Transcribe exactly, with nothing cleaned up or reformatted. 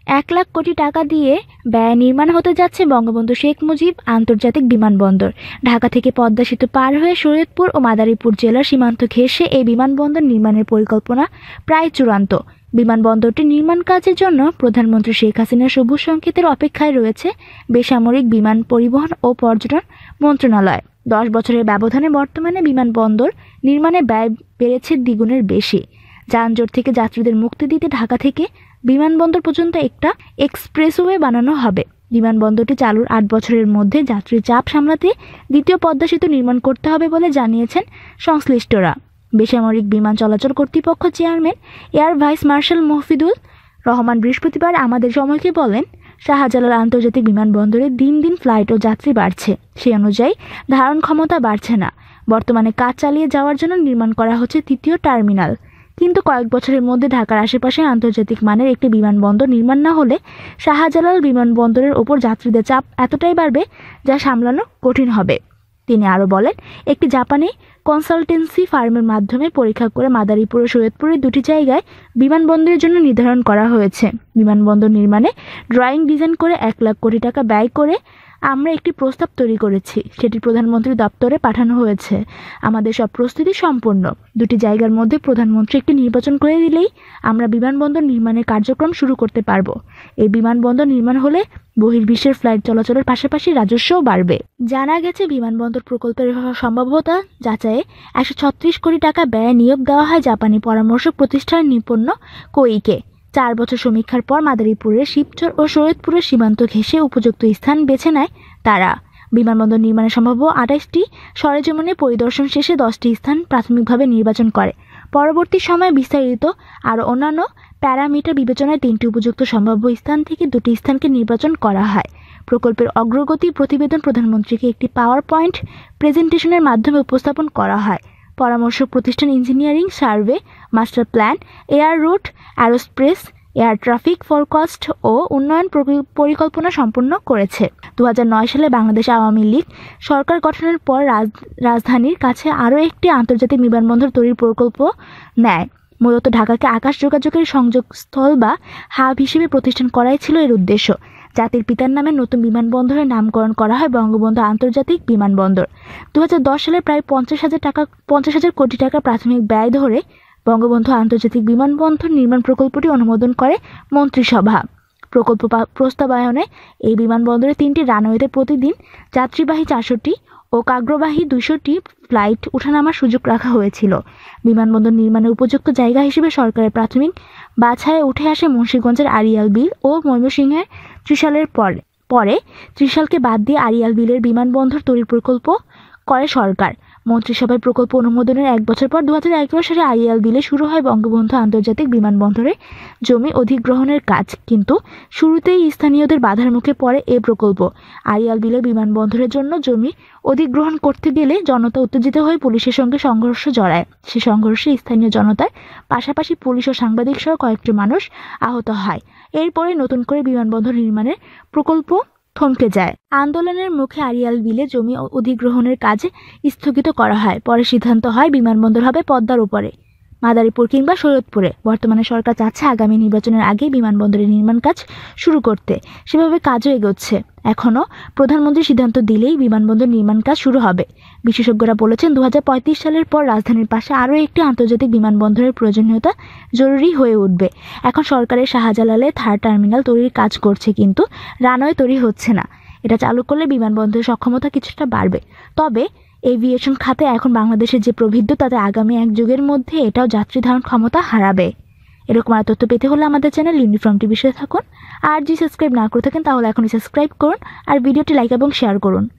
এক লাখ কোটি টাকা দিয়ে ব্যয় নির্মাণ হতে যাচ্ছে বঙ্গবন্ধু শেখ মুজিব আন্তর্জাতিক বিমানবন্দর। ঢাকা থেকে পদ্মা সেতু পার হয়ে শরীয়তপুর ও মাদারীপুর জেলার সীমান্ত ঘেঁষে এই বিমানবন্দর নির্মাণের পরিকল্পনা প্রায় চূড়ান্ত। বিমানবন্দরটি নির্মাণ কাজের জন্য প্রধানমন্ত্রী শেখ হাসিনার সবুজ সংকেতের অপেক্ষায় রয়েছে বেসামরিক বিমান পরিবহন ও পর্যটন মন্ত্রণালয়। দশ বছরের ব্যবধানে বর্তমানে বিমানবন্দর নির্মাণে ব্যয় বেড়েছে দ্বিগুণের বেশি। যানজট থেকে যাত্রীদের মুক্তি দিতে ঢাকা থেকে বিমানবন্দর পর্যন্ত একটা এক্সপ্রেসওয়ে বানানো হবে। বিমানবন্দরটি চালুর আট বছরের মধ্যে যাত্রীর চাপ সামলাতে দ্বিতীয় পদ্মা সেতু নির্মাণ করতে হবে বলে জানিয়েছেন সংশ্লিষ্টরা। বেসামরিক বিমান চলাচল কর্তৃপক্ষ chairman air vice marshal Mahfidul Rahman বৃহস্পতিবার আমাদের সময়কে বলেন, শাহজালাল আন্তর্জাতিক বিমানবন্দরে দিন দিন ফ্লাইট ও যাত্রী বাড়ছে, সেই অনুযায়ী ধারণ ক্ষমতা বাড়ছে না। বর্তমানে কাজ চালিয়ে যাওয়ার জন্য নির্মাণ করা হচ্ছে তৃতীয় টার্মিনাল। কিন্তু কয়েক বছরের মধ্যে ঢাকার আশেপাশে আন্তর্জাতিক মানের একটি বিমানবন্দর নির্মাণ না হলে শাহজালাল বিমানবন্দরের ওপর যাত্রীদের চাপ এতটাই বাড়বে যা সামলানো কঠিন হবে। তিনি আরও বলেন, একটি জাপানি কনসালটেন্সি ফার্মের মাধ্যমে পরীক্ষা করে মাদারীপুর ও সৈয়দপুরের দুটি জায়গায় বিমানবন্দরের জন্য নির্ধারণ করা হয়েছে। বিমানবন্দর নির্মাণে ড্রয়িং ডিজাইন করে এক লাখ কোটি টাকা ব্যয় করে আমরা একটি প্রস্তাব তৈরি করেছি, সেটি প্রধানমন্ত্রী দপ্তরে পাঠানো হয়েছে। আমাদের সব প্রস্তুতি সম্পূর্ণ। দুটি জায়গার মধ্যে প্রধানমন্ত্রী একটি নির্বাচন করে দিলেই আমরা বিমানবন্দর নির্মাণের কার্যক্রম শুরু করতে পারব। এই বিমানবন্দর নির্মাণ হলে বহির্বিশ্বের ফ্লাইট চলাচলের পাশাপাশি রাজস্বও বাড়বে। জানা গেছে, বিমানবন্দর প্রকল্পের সম্ভাব্যতা যাচাইয়ে একশো ছত্রিশ কোটি টাকা ব্যয়ে নিয়োগ দেওয়া হয় জাপানি পরামর্শক প্রতিষ্ঠান নিপন্ন কোইকে। চার বছর সমীক্ষার পর মাদারীপুরের শিবচর ও শরীয়তপুরের সীমান্ত ঘেঁষে উপযুক্ত স্থান বেছে নেয় তারা। বিমানবন্দর নির্মাণের সম্ভাব্য আঠাশটি সরেজমিনে পরিদর্শন শেষে দশটি স্থান প্রাথমিকভাবে নির্বাচন করে। পরবর্তী সময়ে বিস্তারিত আরও অন্যান্য প্যারামিটার বিবেচনায় তিনটি উপযুক্ত সম্ভাব্য স্থান থেকে দুটি স্থানকে নির্বাচন করা হয়। প্রকল্পের অগ্রগতি প্রতিবেদন প্রধানমন্ত্রীকে একটি পাওয়ার পয়েন্ট প্রেজেন্টেশনের মাধ্যমে উপস্থাপন করা হয়। পরামর্শক প্রতিষ্ঠান engineering survey, master plan, air route, aerospace, air traffic forecast ও উন্নয়ন পরিকল্পনা সম্পন্ন করেছে। দু হাজার নয় সালে বাংলাদেশ আওয়ামী লীগ সরকার গঠনের পর রাজধানীর কাছে আরও একটি আন্তর্জাতিক বিমানবন্দর তৈরির প্রকল্প নেয়। মূলত ঢাকাকে আকাশ যোগাযোগের সংযোগস্থল বা হাব হিসেবে প্রতিষ্ঠান করাই ছিল এর উদ্দেশ্য। জাতির পিতার নামে নতুন বিমানবন্দরের নামকরণ করা হয় বঙ্গবন্ধু আন্তর্জাতিক বিমানবন্দর। দু হাজার দশ সালে প্রায় পঞ্চাশ হাজার টাকা পঞ্চাশ হাজার কোটি টাকা প্রাথমিক ব্যয় ধরে বঙ্গবন্ধু আন্তর্জাতিক বিমানবন্দর নির্মাণ প্রকল্পটি অনুমোদন করে মন্ত্রিসভা। প্রকল্প প্রস্তাবায়নে এই বিমানবন্দরে তিনটি রানওয়েতে প্রতিদিন যাত্রীবাহী চারশোটি ও কার্গোবাহী দুশোটি ফ্লাইট ওঠানামার সুযোগ রাখা হয়েছিল। বিমানবন্দর নির্মাণের উপযুক্ত জায়গা হিসেবে সরকারের প্রাথমিক বাছাইয়ে উঠে আসে মুন্সিগঞ্জের আড়িয়াল বিল ও ময়মনসিংহের ত্রিশালের পরে পরে ত্রিশালকে বাদ দিয়ে আড়িয়াল বিলের বিমানবন্দর তৈরির প্রকল্প করে সরকার। মন্ত্রিসভায় প্রকল্প অনুমোদনের এক বছর পর দু হাজার এগারো সালে আড়িয়াল বিলে শুরু হয় বঙ্গবন্ধু আন্তর্জাতিক বিমানবন্দরের জমি অধিগ্রহণের কাজ। কিন্তু শুরুতেই স্থানীয়দের বাধার মুখে পড়ে এ প্রকল্প। আড়িয়াল বিলে বিমানবন্দরের জন্য জমি অধিগ্রহণ করতে গেলে জনতা উত্তেজিত হয়ে পুলিশের সঙ্গে সংঘর্ষ জড়ায়। সে সংঘর্ষে স্থানীয় জনতার পাশাপাশি পুলিশ ও সাংবাদিক সহ কয়েকটি মানুষ আহত হয়। এরপরে নতুন করে বিমানবন্দর নির্মাণের প্রকল্প থমকে যায়। আন্দোলনের মুখে আড়িয়াল বিলে জমি অধিগ্রহণের কাজ স্থগিত করা হয়। পরে সিদ্ধান্ত হয় বিমানবন্দর হবে পদ্মার উপরে, মাদারীপুর কিংবা শরীয়তপুরে। বর্তমানে সরকার চাচ্ছে আগামী নির্বাচনের আগে বিমানবন্দরের নির্মাণ কাজ শুরু করতে। সেভাবে কাজও এগোচ্ছে। এখনও প্রধানমন্ত্রী সিদ্ধান্ত দিলেই বিমানবন্দর নির্মাণ কাজ শুরু হবে। বিশেষজ্ঞরা বলেছেন, দু হাজার পঁয়ত্রিশ সালের পর রাজধানীর পাশে আরও একটি আন্তর্জাতিক বিমানবন্দরের প্রয়োজনীয়তা জরুরি হয়ে উঠবে। এখন সরকারের শাহজালালে থার্ড টার্মিনাল তৈরির কাজ করছে, কিন্তু রানওয়ে তৈরি হচ্ছে না। এটা চালু করলে বিমানবন্দরের সক্ষমতা কিছুটা বাড়বে। তবে এভিয়েশন খাতে এখন বাংলাদেশের যে প্রবৃদ্ধি, তাতে আগামী এক যুগের মধ্যে এটাও যাত্রী ধারণ ক্ষমতা হারাবে। এরকম আর তথ্য পেতে হলে আমাদের চ্যানেল ইউনিফর্ম টিভির সাথে থাকুন। আর যদি সাবস্ক্রাইব না করে থাকেন তাহলে এখনই সাবস্ক্রাইব করুন আর ভিডিওটি লাইক এবং শেয়ার করুন।